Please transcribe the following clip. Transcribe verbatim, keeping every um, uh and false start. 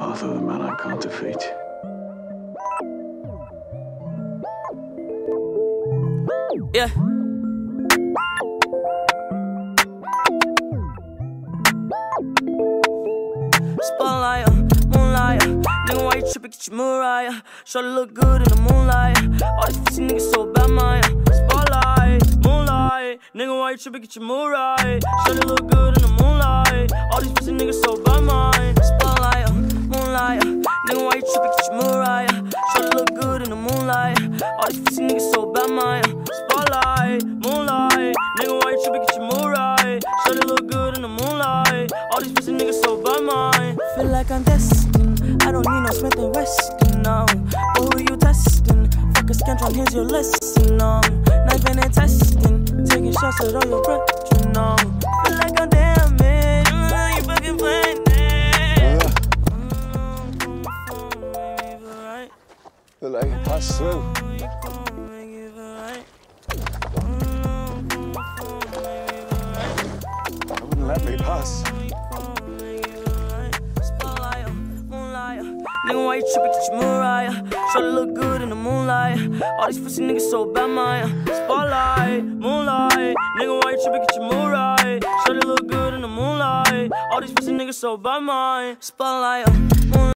Arthur, the man I can't defeat. Yeah. Spotlight, moonlight, nigga, why you trippin'? Get your Mariah. Shawty look good in the moonlight. All these pussy niggas so bad, man. Spotlight, moonlight, nigga, why you trippin'? Get your Mariah. Shawty look good in the moonlight. All these pussy niggas so bad, man. Spotlight, moonlight, nigga, why you trippin'? Get your Mariah. Shawty look good in the moonlight. All these pussy niggas so bad, man. Spotlight, moonlight, nigga, why you trippin'? Get your Mariah. Shawty look good in the moonlight. All these pussy niggas so bad, man. Feel like I'm destined. I don't need no Smith and Weston, no. But who you testing? Fuck a scantron, here's your lesson, no. Knifing and testing, taking shots at all your brethren, no. Feel like I'm damaged, mm, you fucking playing it. Feel like you passed through. I wouldn't let me pass. Nigga, why you trippin'? Get your Mariah. Shawty look good in the moonlight. All these pussy niggas so bad, man. Spotlight, moonlight. Nigga, why you trippin'? Get your Mariah. Shawty look good in the moonlight. All these pussy niggas so bad, man. Spotlight, moonlight.